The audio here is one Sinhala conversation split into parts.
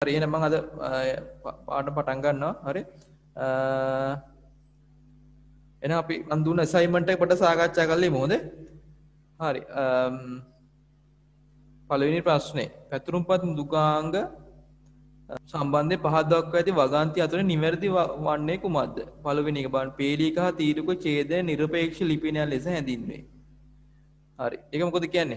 හරි එහෙනම් මම අද පාඩම පටන් ගන්නවා. හරි. එහෙනම් අපි මන් දුන්න අසයින්මන්ට් එක පොඩ්ඩක් සාකච්ඡා කරලා ඉමු. හොඳේ. හරි. පළවෙනි ප්‍රශ්නේ. පැතුරුම්පත් මෘදුකාංග සම්බන්ධයෙන් පහත් දක්වා ඇති වගන්ති අතරින් නිවැරදි වන්නේ කුමක්ද? පළවෙනි එක බලන්න. පේලික හා තීරුක ඡේදය නිරපේක්ෂ ලිපිනයන් ලෙස හැඳින්වේ. හරි. ඒක මොකද කියන්නේ?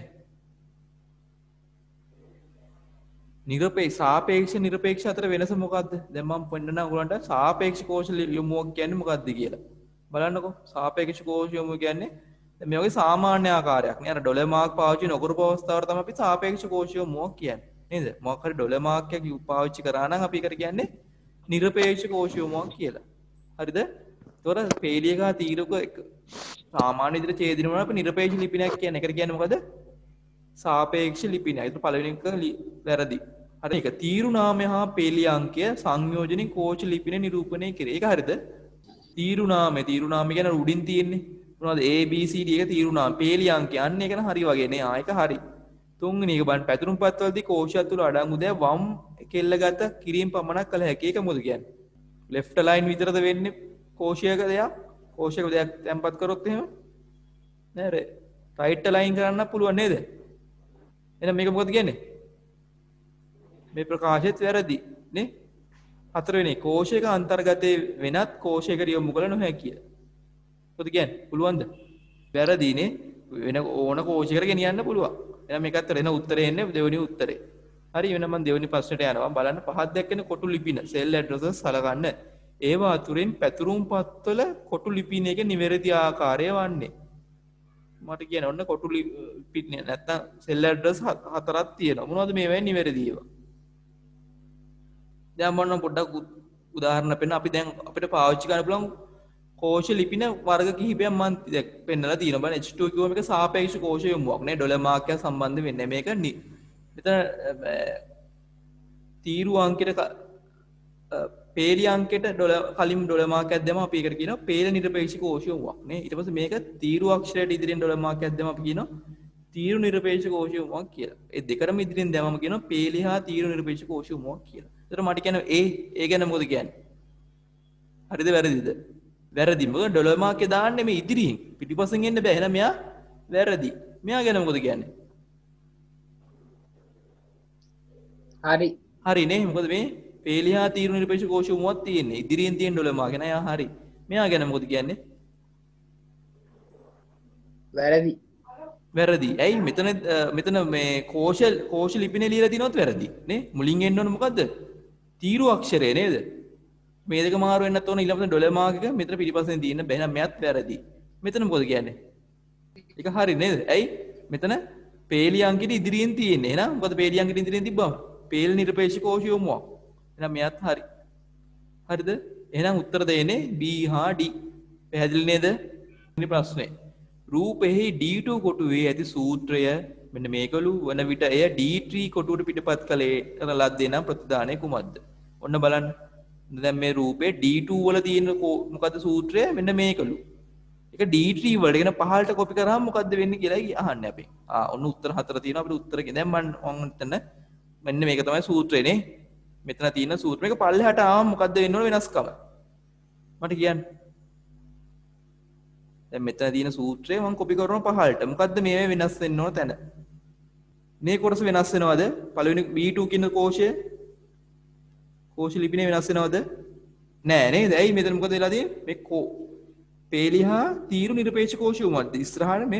සාපේක්ෂ නිරපේක්ෂ අතර වෙනස මොකක්ද? දැන් මම පෙන්නන ඔයගලන්ට සාපේක්ෂ කෝෂ යොමුවක් කියන්නේ මොකක්ද කියලා. බලන්නකෝ. සාපේක්ෂ කෝෂ යොමුව කියන්නේ දැන් මේ වගේ සාමාන්‍ය ආකාරයක් නේ. අර ඩොලර් මාක් පාවිච්චි නොකරපු අවස්ථාවට තමයි අපි සාපේක්ෂ කෝෂ යොමුවක් කියන්නේ. නේද? මොකක් හරි ඩොලර් මාක් එකක් පාවිච්චි කරා නම් අපි ඒකට කියන්නේ නිරපේක්ෂ කෝෂ යොමුවක් කියලා. හරිද? ඒතොර පේලියක තීරක සාමාන්‍ය විදිහට ඡේදිනවනම් අපි නිරපේක්ෂ ලිපිනයක් කියන්නේ. ඒකට කියන්නේ මොකද? සාපේක්ෂ ලිපිනය. ඒක පළවෙනි එක වැරදි. හරි. ඒක තීරු නාමය හා පේලි අංකය සංයෝජනෙන් කෝෂ ලිපිනේ නිරූපණය කෙරේ. ඒක හරිද? තීරු නාමය කියන්නේ උඩින් තියෙන්නේ. මොනවද? A B C D එක තීරු නාම. පේලි අංකය අන්න ඒක නම් හරි වගේ නේ. ආ ඒක හරි. තුන්වෙනි එක බලන්න පැතුරුම්පත් වලදී කෝෂය තුළ අඩංගු දෑ වම් කෙල්ලගත කිරීම පමණක් කළ හැකි. ඒක මොකද කියන්නේ? left align විතරද වෙන්නේ කෝෂයක දෙයක්? කෝෂයක දෙයක් තැම්පත් කරොත් එහෙම නෑ right align කරන්න පුළුවන් නේද? එහෙනම් මේක මොකද කියන්නේ? මේ ප්‍රකාශයත් වැරදි නේ. හතරවෙනි කෝෂයක අන්තර්ගතයේ වෙනත් කෝෂයකට යොමු කළ නොහැකිය. මොකද කියන්නේ? පුළුවන්ද? වැරදි නේ. වෙන ඕන කෝෂයකට ගෙනියන්න පුළුවන්. එහෙනම් මේක අතර එන උත්තරේ එන්නේ දෙවෙනි උත්තරේ. හරි. එහෙනම් මම දෙවෙනි ප්‍රශ්නට යනවා. බලන්න පහක් දැක්කෙන කොටු ලිපින සෙල් ඇඩ්‍රසස් සලකන්න. ඒවා අතුරින් පැතුරුම්පත්වල කොටු ලිපින එක නිවැරදි ආකාරය වන්නේ. මට කියන ඔන්න කොටු ලිපින නැත්තම් සෙල් ඇඩ්‍රස් හතරක් තියෙනවා. මොනවද මේවා නිවැරදි ඒවා? දැන් මොනවා පොඩ්ඩක් උදාහරණ පෙන්න අපි දැන් අපිට පාවිච්චි කරන්න පුළුවන් කෝෂ ලිපින වර්ග කිහිපයක් මම පෙන්නලා තියෙනවා. බලන්න H2 කිව්වම මේක සාපේක්ෂ කෝෂ යොමුවක් නේ. ඩොලර් මාක් එක සම්බන්ධ වෙන්නේ. මේක මෙතන තීරු අංකයට පේලි අංකයට කලින් ඩොලර් මාක් එකක් දැම්මම අපි ඒකට කියනවා පේල නිරපේක්ෂ කෝෂ යොමුවක් නේ. ඊට පස්සේ මේක තීරු අක්ෂරයට ඉදිරියෙන් ඩොලර් මාක් එකක් දැම්මම අපි කියනවා තීරු නිරපේක්ෂ කෝෂ යොමුවක් කියලා. ඒ දෙකම ඉදිරියෙන් දැම්මම කියනවා පේලි හා තීරු නිරපේක්ෂ කෝෂ යොමුවක් කියලා. ඒතර මට කියන්න ඒ ගැන මොකද කියන්නේ? හරිද වැරදිද? වැරදි. මොකද ඩොලර් මාක් එක දාන්නේ මේ ඉදිරියෙන්. පිටිපස්සෙන් එන්න බෑ. එහෙනම් මෙයා වැරදි. මෙයා ගැන මොකද කියන්නේ? හරි. හරි නේ. මොකද මේ පේලි හා තීරු නිරපේක්ෂ කෝෂ යොමුවක් තියෙන්නේ. ඉදිරියෙන් තියෙන ඩොලර් මාක් එක නෑ. එයා හරි. මෙයා ගැන මොකද කියන්නේ? වැරදි. වැරදි. ඇයි මෙතන මේ කෝෂ ලිපිනේ ලියලා තිනොත් වැරදි නේ. මුලින් එන්න ඕන මොකද්ද? තීරු අක්ෂරය නේද? මේ දෙක මාරු වෙන්නත් ඕන. ඊළඟට ඩොලර් මාක් එක මෙතන පිටිපස්සෙන් තියෙන බෑ. එහෙනම් මෙයත් වැරදි. මෙතන මොකද කියන්නේ? ඒක හරි නේද? ඇයි? මෙතන පේලි අංකෙට ඉදිරියෙන් තියෙන්නේ. එහෙනම් මොකද පේලි අංකෙට ඉදිරියෙන් තිබ්බම? පේල නිරපේක්ෂ කෝෂ යොමුවක්. එහෙනම් මෙයත් හරි. හරිද? එහෙනම් උත්තර දෙන්නේ B හා D. පැහැදිලි නේද? ඉනි ප්‍රශ්නේ. රූපෙහි D2 කොටුවේ ඇති සූත්‍රය මෙන්න මේකලු වන විට එය D3 කොටුවට පිටපත් කළේ කරන ලද්දේ නම් ප්‍රතිදානය කුමක්ද? ඔන්න බලන්න. දැන් මේ රූපේ D2 වල තියෙන මොකද්ද සූත්‍රය? මෙන්න මේකලු. ඒක D3 වලට කියන පහළට කොපි කරාම මොකද්ද වෙන්නේ කියලා අහන්නේ අපි. ඔන්න උත්තර හතර තියෙනවා අපිට උත්තර කියන. දැන් මම මෙතන මෙන්න මේක තමයි සූත්‍රය නේ. මෙතන තියෙන සූත්‍ර මේක පල්ලෙහාට ආවම මොකද්ද වෙන්න ඕන වෙනස්කම? මට කියන්න. දැන් මෙතන තියෙන සූත්‍රය මම කොපි කරනවා පහළට. මොකද්ද මේ වෙනස් වෙන්න ඕන තැන? මේ කොටස වෙනස් වෙනවද? පළවෙනි B2 කියන කෝෂය කෝෂ ලිපිනේ වෙනස් වෙනවද? නෑ නේද? ඇයි මෙතන මොකද වෙලා තියෙන්නේ? මේ පේලි හා තීරු නිරපේක්ෂ කෝෂය උමද්ද? ඉස්සරහට මේ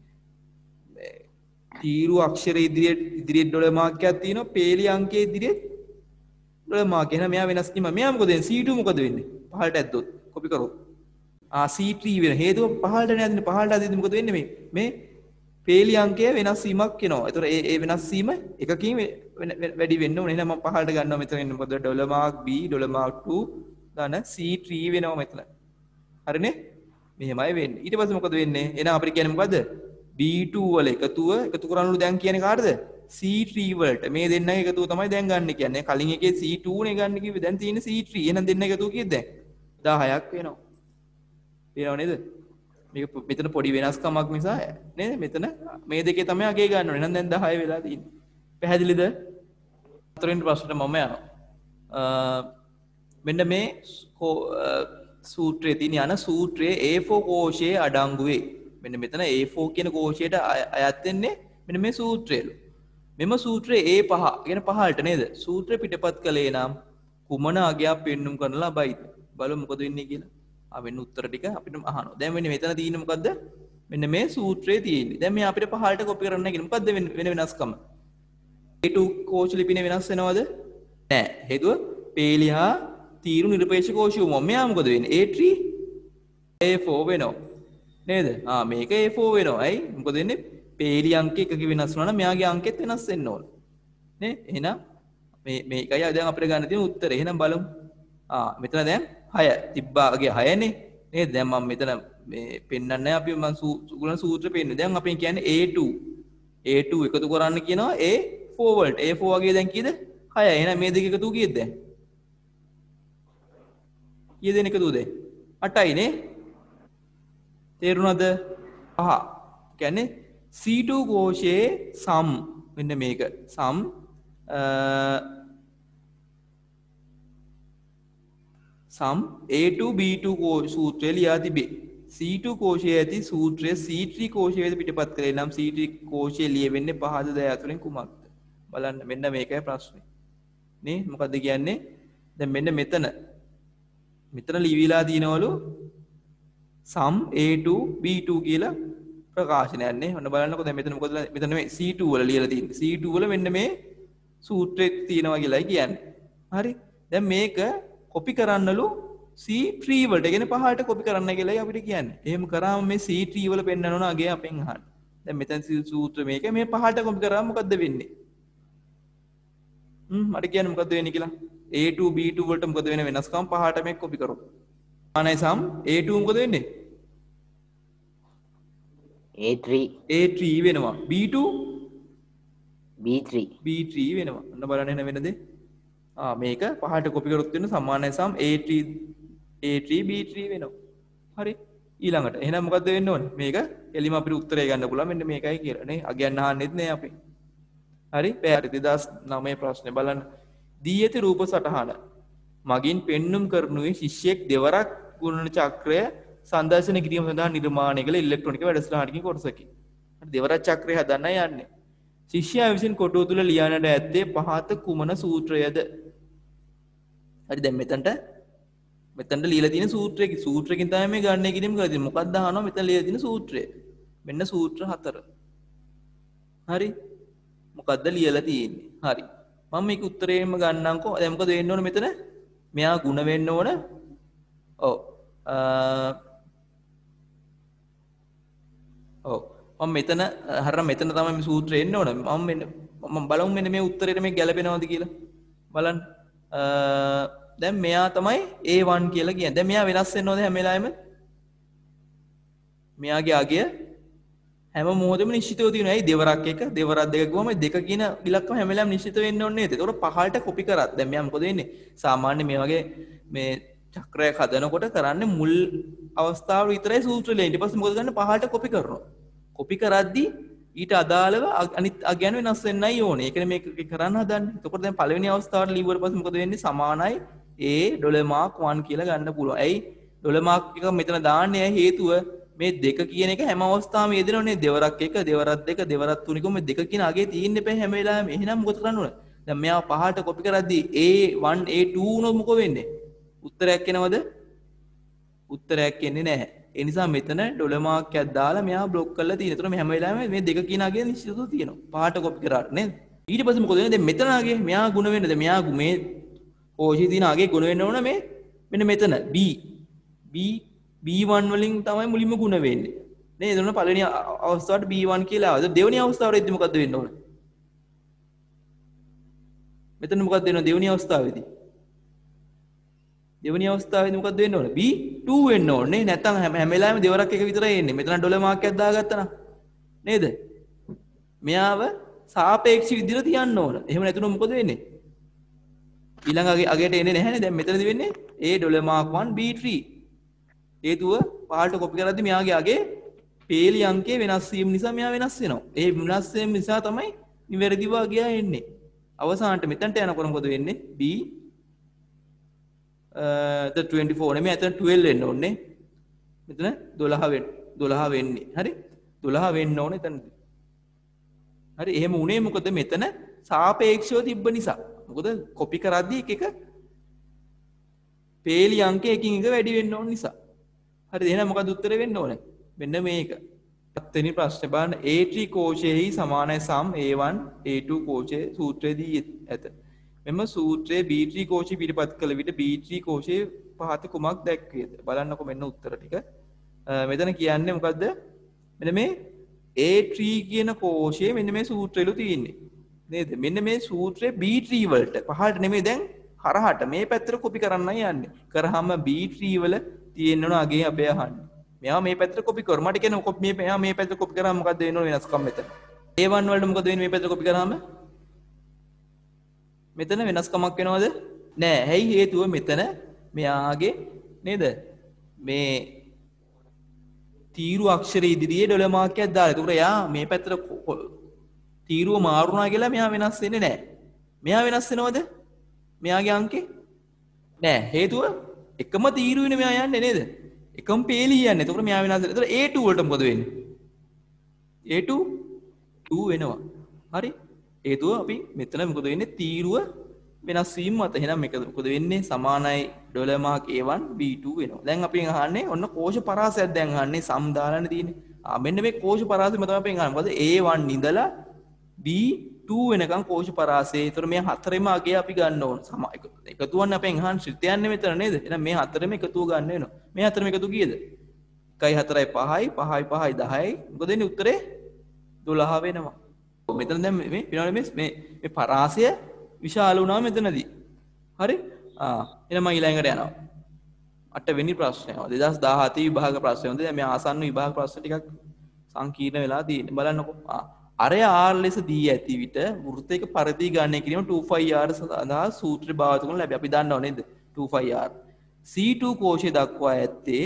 තීරු අක්ෂර ඉදිරියේ ඩොලර් මාක් එකක් තියෙනවා. පේලි අංකයේ ඉදිරියේ ඩොලර් මාක් එක. එහෙනම් මෙයා වෙනස් වීම. මෙයා මොකද වෙන්නේ? C2 මොකද වෙන්නේ? පහළට ඇද්දොත් කොපි කරොත්. C3 වෙන හේතුව පහළට නෑදින්නේ. පහළට ඇද්දි මොකද වෙන්නේ? මේ පේලි අංකය වෙනස් වීමක් වෙනවා. ඒතර ඒ වෙනස් වීම එකකින් වැඩි වෙන්න ඕනේ. එහෙනම් මම පහළට ගන්නවා මෙතන එන්න. මොකද dollar mark B dollar mark 2 දාන C3 වෙනවා මෙතන. හරිනේ? මෙහෙමයි වෙන්නේ. ඊට පස්සේ මොකද වෙන්නේ? එහෙනම් අපිට කියන්නේ මොකද්ද? B2 වල එකතු කරනලු දැන් කියන්නේ කාටද? C3 වලට. මේ දෙන්නගේ එකතුව තමයි දැන් ගන්න කියන්නේ. කලින් එකේ C2 නේ ගන්න කිව්වේ. දැන් තියෙන්නේ C3. එහෙනම් දෙන්න එකතුව කීයද දැන්? 10ක් වෙනවා. තේරෙනව නේද? මේක මෙතන පොඩි වෙනස්කමක් නිසා නේද? මෙතන මේ දෙකේ තමයි අගේ ගන්න ඕනේ. එහෙනම් දැන් 10 වෙලා තියෙන්නේ. පැහැදිලිද? හතරවෙනි ප්‍රශ්නෙට මම යනවා. මෙන්න මේ සූත්‍රයේ තියෙන යන සූත්‍රයේ A4 කෝෂයේ අඩංගු වේ. මෙන්න මෙතන A4 කියන කෝෂයට අයත් වෙන්නේ මෙන්න මේ සූත්‍රයලු. මෙම සූත්‍රයේ A5 කියන පහළට නේද? සූත්‍රය පිටපත් කළේ නම් කුමන අගයක් පෙන්눔 කරන ලබයිද? බලමු මොකද වෙන්නේ කියලා. වෙන උත්තර ටික අපිට අහනවා. දැන් මෙන්න මෙතන තියෙන්නේ මොකද්ද? මෙන්න මේ සූත්‍රයේ තියෙන්නේ. දැන් මේ අපිට පහළට කොපි කරන්න කියලා. මොකද්ද වෙන වෙනස්කම? A2 කෝෂ ලිපිනේ වෙනස් වෙනවද? නෑ. හේතුව පේලිහා තීරු නිරපේක්ෂ කෝෂය වුණා. මෙයා මොකද වෙන්නේ? A3 A4 වෙනවා. නේද? මේක A4 වෙනවා. ඇයි? මොකද වෙන්නේ? පේලි අංක එකක වෙනස් වුණා නම් මෙයාගේ අංකෙත් වෙනස් වෙන්න ඕන. නේ? එහෙනම් මේකයි දැන් අපිට ගන්න තියෙන උත්තරේ. එහෙනම් බලමු. මෙතන දැන් 6 තිබ්බාගේ 6නේ. නේද? දැන් මම මෙතන මේ පෙන්නන්නේ නැහැ. අපි මම සූත්‍ර සූත්‍ර පෙන්නන්නේ. දැන් අපි කියන්නේ A2 එකතු කරන්න කියනවා A4 වලට. A4 වගේ දැන් කීයද? 6. එහෙනම් මේ දෙක එකතු කීයද දැන්? කීය දෙනෙක් එකතුද? 8යි නේ. තේරුණාද? කියන්නේ C2 කෝෂයේ සම් මෙන්න මේක සම් සම් A2 B2 සූත්‍රය ලියා තිබේ. C2 කෝෂයේ ඇති සූත්‍රය C3 කෝෂයේ වෙත පිටපත් කළේ නම් C3 කෝෂයේ ලියවෙන්නේ පහත දය අතුරින් කුමක්ද? බලන්න මෙන්න මේකයි ප්‍රශ්නේ. නේ මොකද්ද කියන්නේ? දැන් මෙන්න මෙතන ලියවිලා තියෙනවලු sum A2 B2 කියලා ප්‍රකාශනයක් නේ. ඔන්න බලන්නකෝ දැන් මෙතන මොකද මෙතන මේ C2 වල ලියලා තියෙන්නේ. C2 වල මෙන්න මේ සූත්‍රෙත් තියෙනවා කියලායි කියන්නේ. හරි. දැන් මේක කොපි කරන්නලු C3 වලට කියන්නේ පහළට කොපි කරන්න කියලායි අපිට කියන්නේ. එහෙම කරාම මේ C3 වල පෙන්නන ඕන අගේ අපෙන් අහන්න. දැන් මෙතන සූත්‍ර මේක මේ පහළට කොපි කරාම මොකද්ද වෙන්නේ? මට කියන්න මොකද්ද වෙන්නේ කියලා. A2 B2 වලට මොකද වෙන වෙනස්කම් පහට මේක කොපි කරමු. අනේ සම් A2 මොකද වෙන්නේ? A3 වෙනවා. B2 B3 වෙනවා. ඔන්න බලන්න එන වෙනද? මේක පහට කොපි කරොත් වෙන සමානයි සම් A3 B3 වෙනවා. හරි. ඊළඟට එහෙනම් මොකද්ද වෙන්න ඕනේ? මේක එලිම අපිට උත්තරය ගන්න පුළුවන්. මෙන්න මේකයි කියලා නේ. අගයන් අහන්නෙත් නෑ අපි. හරි. පැහැර 2009 ප්‍රශ්නේ බලන්න. දී ඇති රූප සටහන මගින් පෙන්눔 කරනුයේ ශිෂ්‍යයෙක් දෙවරක් ගුණන චක්‍රය සංදර්ශන කිරීම සඳහා නිර්මාණය කළ ඉලෙක්ට්‍රොනික වැඩසටහනකින් කොටසකි. හරි දෙවරක් චක්‍රය හදන්න යන්නේ. ශිෂ්‍යයා විසින් කොටුව තුල ලියන්නට ඇත්තේ පහත කුමන සූත්‍රයද? හරි දැන් මෙතනට ලියලා තියෙන සූත්‍රයකින් තමයි මේ ගණනය කිරීම කරලා තියෙන්නේ. මොකක්ද අහනවා මෙතන ලියලා තියෙන සූත්‍රය. මෙන්න සූත්‍ර 4. හරි. මොකක්ද ලියලා තියෙන්නේ? හරි. මම මේක උත්තරේම ගන්නම්කෝ. දැන් මොකද වෙන්න ඕන මෙතන? මෙයා ಗುಣ වෙන්න ඕන. ඔව්. මම මෙතන මෙතන තමයි මේ සූත්‍රය එන්න ඕන. මම බලමු මෙන්න මේ උත්තරේට මේ ගැලපෙනවද කියලා. බලන්න. දැන් මෙයා තමයි A1 කියලා කියන්නේ. දැන් මෙයා වෙනස් වෙනවද හැම වෙලාවෙම? මෙයාගේ අගය හැම මොහොතෙම නිශ්චිතව තියෙනවා. ඇයි දෙවරක් එක දෙවරක් දෙක ගුවම දෙක කියන ඉලක්කම හැම වෙලාවෙම නිශ්චිත වෙන්න ඕනේ නේද? ඒකට පහළට කොපි කරත් දැන් මෙයා මොකද වෙන්නේ? සාමාන්‍ය මේ වගේ මේ චක්‍රයක් හදනකොට කරන්නේ මුල් අවස්ථාව විතරයි සූත්‍ර ලියන්නේ. ඊට පස්සේ මොකද කරන්නේ? පහළට කොපි කරනවා. කොපි කරද්දී ඊට අදාළව අනිත් අගයන් වෙනස් වෙන්නයි ඕනේ. ඒකනේ මේක කරන්න හදන්නේ. එතකොට දැන් පළවෙනි අවස්ථාවට ලියුවට පස්සේ මොකද වෙන්නේ? සමානයි A $mark 1 කියලා ගන්න පුළුවන්. ඇයි $mark එක මෙතන දාන්නේ? හේතුව මේ දෙක කියන එක හැම අවස්ථාවෙම යෙදෙනවනේ. දෙවරක් එක දෙවරක් දෙක දෙවරක් තුනක මේ දෙක කියන අගේ තියෙන්න එපා හැම වෙලාවෙම. එහෙනම් මොකද කරන්න ඕන? දැන් මෙයා පහළට කොපි කරද්දී A1 A2 උනොත් මොකෝ වෙන්නේ? උත්තරයක් එනවද? උත්තරයක් එන්නේ නැහැ. ඒ නිසා මෙතන $mark එකක් දාලා මෙයා බ්ලොක් කරලා තියෙනවා. ඒතර මේ හැම වෙලාවෙම මේ දෙක කියන අගේ නිශ්චිතව තියෙනවා. පහළට කොපි කරාට නේද? ඊට පස්සේ මොකද වෙන්නේ? දැන් මෙතන අගේ මෙයා ගුණ වෙන්නේ. දැන් මෙයා මේ කෝෂයේ තියෙන අගේ ගුණ වෙන්න ඕන මේ මෙන්න මෙතන B1 වලින් තමයි මුලින්ම ගුණ වෙන්නේ. නේද? එතන පළවෙනි අවස්ථාවට B1 කියලා ආවද? දෙවෙනි අවස්ථාවේදී මොකද්ද වෙන්න ඕන? මෙතන මොකක්ද වෙනව දෙවෙනි අවස්ථාවේදී? දෙවෙනි අවස්ථාවේදී මොකක්ද වෙන්න ඕන? B2 වෙන්න ඕනේ. නැත්නම් හැම වෙලාවෙම දෙවරක් එක විතරයි එන්නේ. මෙතන $mark එකක් දාගත්තා නම් නේද? මෙයාව සාපේක්ෂ විදිහට තියන්න ඕන. එහෙම නැතුනොත් මොකද වෙන්නේ? ඊළඟ අගයට එන්නේ නැහැනේ. දැන් මෙතනදී වෙන්නේ $mark 1 B3. හේතුව පහළට කොපි කරද්දී මෙයාගේ අගේ පේලි අංකයේ වෙනස් වීම නිසා මෙයා වෙනස් වෙනවා. ඒ වෙනස් වීම නිසා තමයි නිවැරදිව අගය එන්නේ. අවසානට මෙතනට යනකොට මොකද වෙන්නේ? 24 නෙමෙයි එතන 12 වෙන්න ඕනේ. මෙතන 12 වෙන්නේ. හරි? 12 වෙන්න ඕනේ එතනදී. හරි එහෙම උනේ මොකද මෙතන සාපේක්ෂව තිබ්බ නිසා. මොකද කොපි කරද්දී එක පේලි අංක එකින් එක වැඩි වෙන්න ඕන නිසා. හරිද? එහෙනම් මොකද උත්තරේ වෙන්න ඕනේ? මෙන්න මේක. 7 වෙනි ප්‍රශ්නේ බලන්න A3 කෝෂයෙහි සමානයි සම් A1 A2 කෝෂයේ සූත්‍රයේදී ඇත. මෙම සූත්‍රයේ B3 කෝෂය පිළිපත් කළ විට B3 කෝෂයේ පහත කුමක් දැක්වේද? බලන්නකො මෙන්න උත්තර ටික. මෙතන කියන්නේ මොකද්ද? මෙන්න මේ A3 කියන කෝෂයේ මෙන්න මේ සූත්‍රයලු තියෙන්නේ. නේද? මෙන්න මේ සූත්‍රයේ B3 වලට පහළට නෙමෙයි දැන් හරහට මේ පැත්තට කොපි කරන්නයි යන්නේ. කරාම B3 වල තියෙන්න ඕන අගේ අපේ අහන්නේ. මෙයා මේ පැත්තට කොපි කර. මට කියන මෙයා මේ පැත්තට කොපි කරාම මොකද්ද වෙන්න ඕන වෙනස්කම් මෙතන? A1 වලට මොකද වෙන්නේ මේ පැත්තට කොපි කරාම? මෙතන වෙනස්කමක් වෙනවද? නෑ. ඇයි හේතුව මෙතන මෙයාගේ නේද? මේ තීරු අක්ෂර ඉදිරියේ ඩොලර් මාර්කයක් දාලා. ඒකට එයා මේ පැත්තට තීරුව මාරුණා කියලා මෙයා වෙනස් වෙන්නේ නෑ. මෙයා වෙනස් වෙනවද? මෙයාගේ අංකේ? නෑ. හේතුව එකම තීරුවනේ මෙයා යන්නේ නේද? එකම පේලි යන්නේ. ඒකට මෙයා වෙනස් වෙනවා. ඒතර A2 වලට මොකද වෙන්නේ? A2 2 වෙනවා. හරි? හේතුව අපි මෙතන මොකද වෙන්නේ? තීරුව වෙනස් වීම මත. එහෙනම් මේක මොකද වෙන්නේ? සමානයි ඩොලර් මාක් A1 B2 වෙනවා. දැන් අපි අහන්නේ ඔන්න කෝෂ පරාසයක් දැන් අහන්නේ සම් දාලානේ තියෙන්නේ. මෙන්න මේ කෝෂ පරාසෙම තමයි අපි අහන්නේ. මොකද A1 ඉඳලා B2 වෙනකන් කෝෂ පරාසය. ඒතර මේ හතරෙම අගේ අපි ගන්න ඕන. එකතුවන්නේ අපෙන් අහන්නේ ශ්‍රිතයන්නේ මෙතන නේද? එහෙනම් මේ හතරෙම එකතුව ගන්න වෙනවා. මේ හතරෙම එකතු කීයද? 1 4 5යි 5යි 5යි 10යි. මොකද එන්නේ උත්තරේ 12 වෙනවා. මෙතන දැන් මේ පිනවනේ මේ පරාසය විශාල වුණා මෙතනදී. හරි? එහෙනම් මම ඊළඟට යනවා. 8 වෙනි ප්‍රශ්නය. 2017 විභාග ප්‍රශ්නය. හොඳයි දැන් මේ ආසන්න විභාග ප්‍රශ්න ටිකක් සංකීර්ණ වෙලා තියෙන්නේ. බලන්නකෝ. අරය R ලෙස දී ඇති විට වෘත්තයක පරිධිය ගණනය කිරීම 2πr සඳහා සූත්‍රය භාවිත කරන ලැබේ. අපි දන්නව නේද? 2πr. C2 කෝෂය දක්වා ඇත්තේ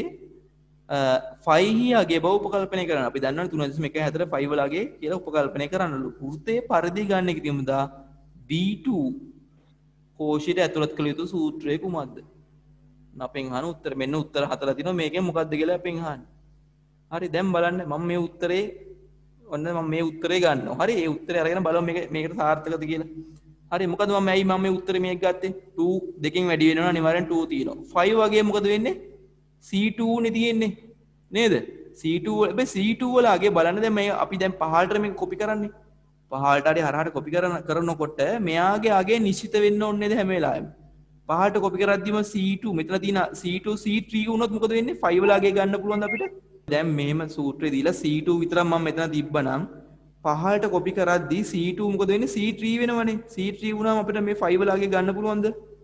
5 හි අගේ බව උපකල්පනය කරන්න. අපි දන්නවනේ 3.1 4 5 වල අගේ කියලා උපකල්පනය කරන්නලු. වෘත්තයේ පරිධිය ගණනය කිරීම දා B2 කෝෂයට ඇතුළත් කළ යුතු සූත්‍රය කුමක්ද? අපෙන් අහන උත්තර මෙන්න උත්තර හතර තියෙනවා. මේකෙන් මොකක්ද කියලා අපෙන් අහන්නේ. හරි දැන් බලන්න මම මේ උත්තරේ ඔන්න මම මේ උත්තරේ ගන්නවා. හරි ඒ උත්තරේ අරගෙන බලමු මේකට සාර්ථකද කියලා. හරි මොකද මම මේ උත්තරේ මේක ගත්තේ 2 දෙකෙන් වැඩි වෙනවා අනිවාර්යෙන් 2 තියෙනවා. 5 වගේ මොකද වෙන්නේ? C2 නේ තියෙන්නේ. නේද? C2 හැබැයි C2 වල අගේ බලන්න දැන් මේ අපි දැන් පහළට මේක කොපි කරන්නේ. පහළට හරි හරහට කොපි කරනකොට මෙයාගේ අගේ නිශ්චිත වෙන්න ඕනේ නේද හැම වෙලාවෙම. පහළට කොපි කරද්දිම C2 මෙතන තියෙන C2 C3 වුණොත් මොකද වෙන්නේ? 5 වල අගේ ගන්න පුළුවන්ද අපිට? දැන් මෙහෙම සූත්‍රය දීලා C2 විතරක් මම මෙතන තිබ්බනම් පහළට කොපි කරද්දී C2 මොකද වෙන්නේ? C3 වෙනවනේ. C3 වුණාම අපිට මේ 5 වල අගේ ගන්න පුළුවන්ද?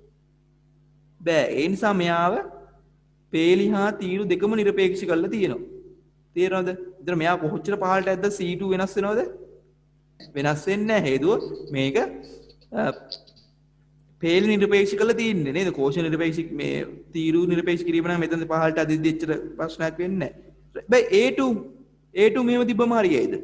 බෑ. ඒ නිසා මෙයාව පේලි හා තීරු දෙකම නිරපේක්ෂ කරලා තියෙනවා. තේරෙනවද? ඉතින් මෙයා කොච්චර පහළට ඇද්ද C2 වෙනස් වෙනවද? වෙනස් වෙන්නේ නැහැ. හේතුව මේක පේලි නිරපේක්ෂ කරලා තියෙන්නේ නේද? කෝෂ නිරපේක්ෂ මේ තීරු නිරපේක්ෂ කිරීම නම් මෙතන පහළට අදිද්දි එච්චර ප්‍රශ්නයක් වෙන්නේ නැහැ. බයි A2 මෙහෙම තිබ්බම හරියයිද?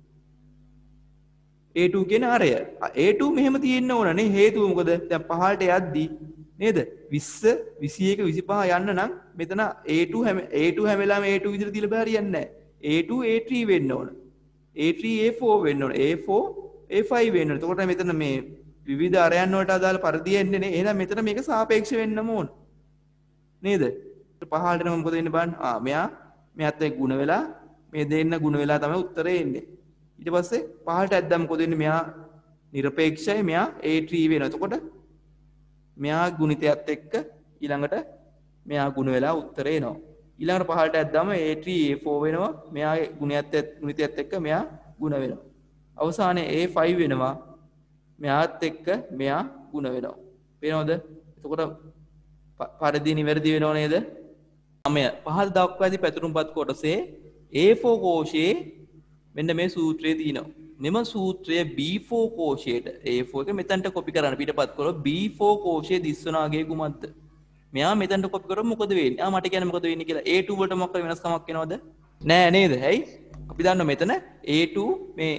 A2 කියන අරය. A2 මෙහෙම තියෙන්න ඕන නේ. හේතුව මොකද? දැන් පහළට යද්දි නේද? 20 21 25 යන්න නම් මෙතන A2 හැම වෙලාවෙම A2 විදිහට තියලා බෑ හරියන්නේ නැහැ. A2 A3 වෙන්න ඕන. A3 A4 වෙන්න ඕන. A4 A5 වෙන්න ඕන. එතකොට මෙතන මේ විවිධ අරයන් වලට අදාළ පරිධිය එන්නේ නේ. එහෙනම් මෙතන මේක සාපේක්ෂ වෙන්නම ඕන. නේද? පහළට නම් මොකද වෙන්නේ බලන්න. මෙයාත් එක්ක ගුණ වෙලා මේ දෙන්න ගුණ වෙලා තමයි උත්තරේ එන්නේ. ඊට පස්සේ පහළට ඇද්දාම මොකද වෙන්නේ? මෙයා නිරපේක්ෂයි මෙයා A3 වෙනවා. එතකොට මෙයා ගුණිතයත් එක්ක ඊළඟට මෙයා ගුණ වෙලා උත්තරේ එනවා. ඊළඟට පහළට ඇද්දාම A3 A4 වෙනවා. මෙයාගේ ගුණිතයත් එක්ක මෙයා ගුණ වෙනවා. අවසානයේ A5 වෙනවා. මෙයාත් එක්ක මෙයා ගුණ වෙනවා. පේනවද? එතකොට පරිධිය නිවැරදි වෙනව නේද? පහළ දක්වා ඇති පැතුරුම්පත් කොටසේ A4 කෝෂයේ මෙන්න මේ සූත්‍රය තියෙනවා. මෙම සූත්‍රය B4 කෝෂයට A4 එක මෙතනට කොපි කරන්න පිටපත් කරලා B4 කෝෂයේ දිස්වනාගේ කුමක්ද? මෙයා මෙතනට කොපි කරොත් මොකද වෙන්නේ? මට කියන්නේ මොකද වෙන්නේ කියලා. A2 වලට මොකක් වෙනස්කමක් වෙනවද? නෑ නේද? ඇයි? අපි දන්නවා මෙතන A2 මේ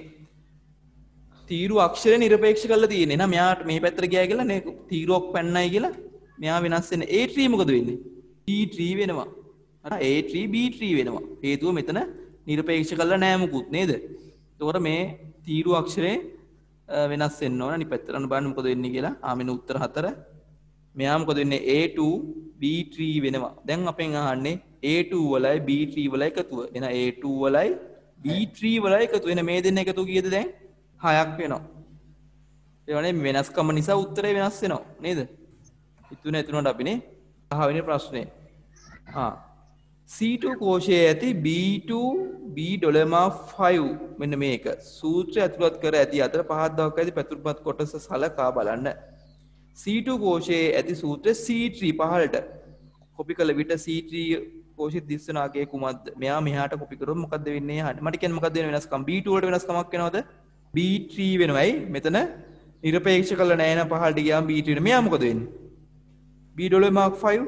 තීරු අක්ෂර නිරපේක්ෂ කරලා තියෙන්නේ. එහෙනම් මෙයාට මේ පැත්තට ගියා කියලා නේ තීරුවක් පැන්නයි කියලා මෙයා වෙනස් වෙන A3 මොකද වෙන්නේ? B3 වෙනවා. හරි A3 B3 වෙනවා. හේතුව මෙතන නිරපේක්ෂ කළා නෑ මුකුත් නේද? එතකොට මේ තීරු අක්ෂරේ වෙනස් වෙන්න ඕන. අනිත් පැත්තට අන්න බලන්න මොකද වෙන්නේ කියලා. මෙන්න උත්තර 4. මෙයා මොකද වෙන්නේ? A2 B3 වෙනවා. දැන් අපෙන් අහන්නේ A2 වලයි B3 වලයි එකතුව. එහෙනම් A2 වලයි B3 වලයි එකතුව. එහෙනම් මේ දෙන්න එකතු කීයද දැන්? 6ක් වෙනවා. ඒ වනේ වෙනස්කම නිසා උත්තරේ වෙනස් වෙනවා නේද? ඉතුරු නැතුනට අපිනේ 10 වෙනි ප්‍රශ්නේ. C2 කෝෂයේ ඇති B2 B$5 මෙන්න මේක. සූත්‍රය ඇතුළත් කර ඇති අතර පහත් දක්වා ඇති පැතුරුපත් කොටස සලකා බලන්න. C2 කෝෂයේ ඇති සූත්‍රය C3 පහළට කොපි කළ විට C3 කෝෂයේ දිස්සන අගයේ කුමක්ද? මෙයා මෙහාට කොපි කරොත් මොකද්ද වෙන්නේ අහන්නේ. මට කියන්න මොකද්ද වෙන වෙනස්කම්? B2 වලට වෙනස්කමක් වෙනවද? B3 වෙනවයි. මෙතන නිරපේක්ෂ කළ නැහැ නම් පහළට ගියාම B3 වෙනවා. මෙයා මොකද වෙන්නේ? B$5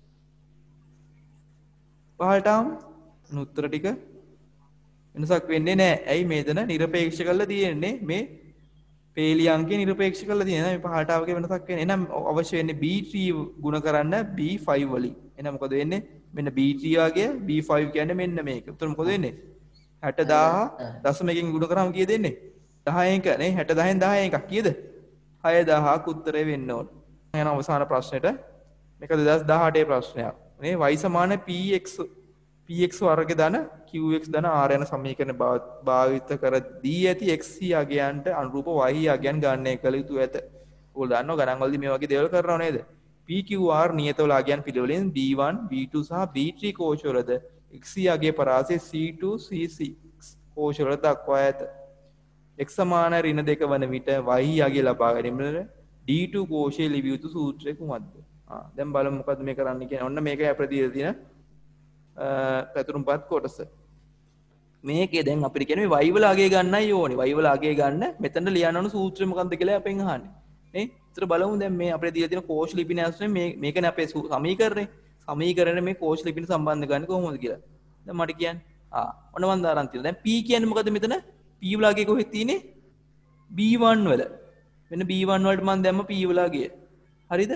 පහළට ආවම උත්තර ටික වෙනසක් වෙන්නේ නැහැ. ඇයි මෙතන නිරපේක්ෂ කරලා තියෙන්නේ මේ පේලි අංකේ නිරපේක්ෂ කරලා තියෙනවා. මේ පහළට ආවගේ වෙනසක් වෙන්නේ. එහෙනම් අවශ්‍ය වෙන්නේ B3 ගුණ කරන්න B5 වලින්. එහෙනම් මොකද වෙන්නේ? මෙන්න B3 වගේ B5 කියන්නේ මෙන්න මේක. උත්තර මොකද වෙන්නේ? 60000 දශමයකින් ගුණ කරාම කීයද එන්නේ? 10 එක නේ 60 10න් 10 එකක් කීයද? 6000ක් උත්තරේ වෙන්න ඕන. එහෙනම් අවසාන ප්‍රශ්නෙට මේක 2018 ප්‍රශ්නයක්. මේ y සමාන px වර්ග ධන qx ධන r යන සමීකරණ භාවිත කර දී ඇති x අගයන්ට අනුරූප y අගයන් ගණනය කළ යුතු ඇත. ඔයගොල්ලෝ දන්නවා ගණන් වලදී මේ වගේ දේවල් කරනව නේද? pqr නියතවල අගයන් පිළිවෙලින් b1 b2 සහ b3 කෝෂවලද x අගයේ පරාසය c2 c6 කෝෂවල දක්වා ඇත. x සමාන ඍණ 2 වන විට y අගය ලබා ගැනීමට d2 කෝෂයේ ලිවිය යුතු සූත්‍රය කුමක්ද? දැන් බලමු මොකද්ද මේ කරන්න කියන්නේ. ඔන්න මේකයි අපිට දීලා තියෙන පැතුරුම්පත් කොටස. මේකේ දැන් අපිට කියන්නේ y වල අගය ගන්නයි ඕනේ. y වල අගය ගන්න මෙතන ලියන්න ඕන සූත්‍රය මොකක්ද කියලා අපෙන් අහන්නේ. නේ? ඒතර බලමු දැන් මේ අපිට දීලා තියෙන කෝෂ ලිපින ඇස්නේ මේකනේ අපේ සමීකරණේ. සමීකරණේ මේ කෝෂ ලිපින සම්බන්ධ ගන්න කොහොමද කියලා. දැන් මට කියන්න. ඔන්න මන් දාරන් තියෙනවා. දැන් p කියන්නේ මොකද්ද මෙතන? p වල අගය කොහෙද තියෙන්නේ? b1 වල. මෙන්න b1 වලට මන් දැම්ම p වල අගය. හරිද?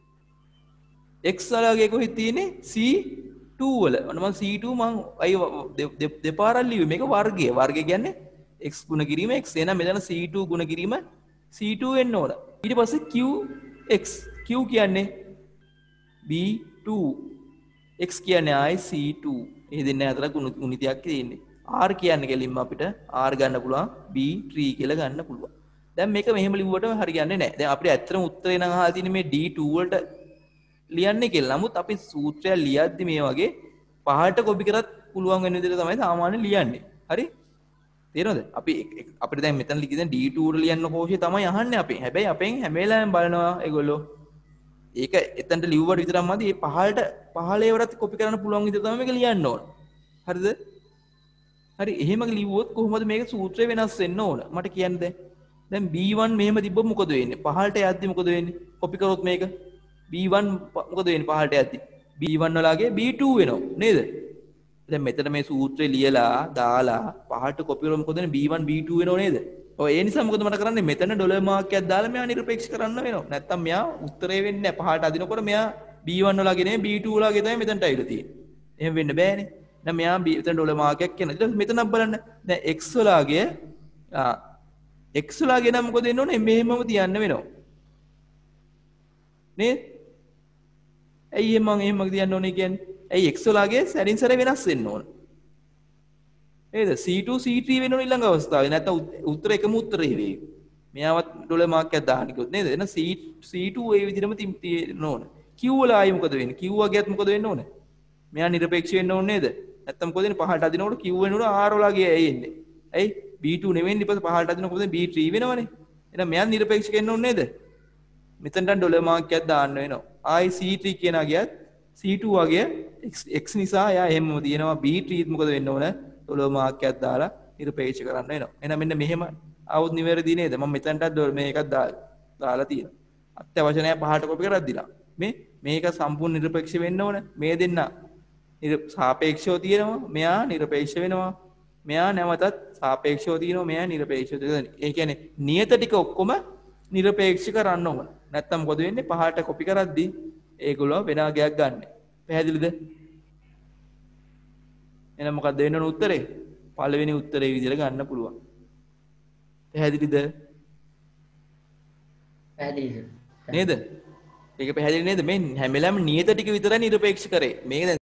x වල අගය කොහෙද තියෙන්නේ? c2 වල. ඔන්න මම c2 මම අය දෙපාරක් ලියුවේ. මේක වර්ගය. වර්ගය කියන්නේ x ගුණ කිරීම x. එහෙනම් මෙතන c2 ගුණ කිරීම c2 වෙන්න ඕන. ඊට පස්සේ qx. q කියන්නේ b2. x කියන්නේ ආයි c2. මේ දෙන්න අතර ගුණිතයක් තියෙන්නේ. r කියන්නේ කෙලින්ම අපිට r ගන්න පුළුවන් b3 කියලා ගන්න පුළුවන්. දැන් මේක මෙහෙම ලිව්වට හරියන්නේ නැහැ. දැන් අපිට ඇත්තටම උත්තරේ නම් අහලා තියෙන්නේ මේ d2 වලට ලියන්නේ කියලා. නමුත් අපි සූත්‍රය ලියද්දි මේ වගේ පහළට කොපි කරත් පුළුවන් වෙන විදිහට තමයි සාමාන්‍යයෙන් ලියන්නේ. හරි? තේරෙනවද? අපි අපිට දැන් මෙතන ලියන D2 වල ලියන්න කෝෂය තමයි අහන්නේ අපි. හැබැයි අපෙන් හැම වෙලාවෙම බලනවා ඒගොල්ලෝ. ඒක එතනට ලිව්වට විතරක් මදි. මේ පහළේවරත් කොපි කරන්න පුළුවන් විදිහට තමයි මේක ලියන්න ඕන. හරිද? හරි. එහෙම ලිව්වොත් කොහොමද මේක සූත්‍රය වෙනස් වෙන්න ඕන? මට කියන්න දැන් B1 මෙහෙම තිබ්බොත් මොකද වෙන්නේ? පහළට යද්දි මොකද වෙන්නේ? කොපි කරොත් මේක B1 මොකද වෙන්නේ පහළට යද්දි? B1 වලගේ B2 වෙනවා නේද? දැන් මෙතන මේ සූත්‍රය ලියලා දාලා පහළට කොපි කරොත් මොකද වෙන්නේ? B1 B2 වෙනව නේද? ඔය ඒ නිසා මොකද මට කරන්නේ? මෙතන ඩොලර් මාක් එකක් දාලා මෙයා නිරපේක්ෂ කරන්න වෙනවා. නැත්තම් මෙයා උත්තරේ වෙන්නේ නැහැ. පහළට අදිනකොට මෙයා B1 වලගේ නෙමෙයි B2 වලගේ තමයි මෙතනට ඇවිල්ලා තියෙන්නේ. එහෙම වෙන්න බෑනේ. දැන් මෙයා මෙතන ඩොලර් මාක් එකක් කියන. ඊට මෙතනක් බලන්න. දැන් x වලගේ x වලගේ නම් මොකද වෙන්න ඕනේ? මෙහෙමම තියන්න වෙනවා. නේද? ඇයි එහෙම තියන්න ඕනේ කියන්නේ? ඇයි x වලගේ සැරින් සැර වෙනස් වෙන්න ඕන. නේද? C2 C3 වෙන ඕන ඊළඟ අවස්ථාවේ. නැත්නම් උත්තර එකම උත්තරේ වෙයි. මෙයාවත් ඩොලර් මාක් එකක් දාන්න කිව්වොත් නේද? එහෙනම් C2 ඒ විදිහටම තියෙන්න ඕන. Q වල ආයි මොකද වෙන්නේ? Q වගේත් මොකද වෙන්න ඕනේ? මෙයා නිරපේක්ෂ වෙන්න ඕනේ නේද? නැත්නම් මොකද වෙන්නේ? පහළට අදිනකොට Q වෙනකොට R වලගේ ඇයි එන්නේ? ඇයි? B2 නෙවෙයි ඊපස්සේ පහළට අදිනකොට මොකද B3 වෙනවනේ. එහෙනම් මෙයා නිරපේක්ෂ වෙන්න ඕනේ නේද? මෙතනට ඩොලර් මාක් එකක් දාන්න වෙනවා. ආයි C3 කියනා ගියත් C2 වගේ x නිසා එයා එහෙමම තියෙනවා. B3 මොකද වෙන්න ඕන? ඩොලර් මාක් එකක් දාලා නිරපේක්ෂ කරන්න වෙනවා. එහෙනම් මෙන්න මෙහෙම આવුත් නිවැරදි නේද? මම මෙතනට මේකක් දාලා තියෙනවා. අත්‍යවශ්‍ය නැහැ පහට කොපි කරක් දිලා. මේක සම්පූර්ණ නිරපේක්ෂ වෙන්න ඕන. මේ දෙන්න සාපේක්ෂව තියෙනවා. මෙයා නිරපේක්ෂ වෙනවා. මෙයා නැවතත් සාපේක්ෂව තියෙනවා. මෙයා නිරපේක්ෂව තියෙනවා. ඒ කියන්නේ නියත ටික ඔක්කොම නිරපේක්ෂ කරන්න ඕන. නැත්තම් මොකද වෙන්නේ? පහට කොපි කරද්දී ඒගොල්ලෝ වෙන අගයක් ගන්න. පැහැදිලිද? එහෙනම් මොකක්ද වෙන්න ඕන උත්තරේ? පළවෙනි උත්තරේ විදිහට ගන්න පුළුවන්. පැහැදිලිද? පැහැදිලි. නේද? ඒක පැහැදිලි නේද? මේ හැම වෙලාවෙම නියත ටික විතරයි නිරපේක්ෂ කරේ. මේක දැන්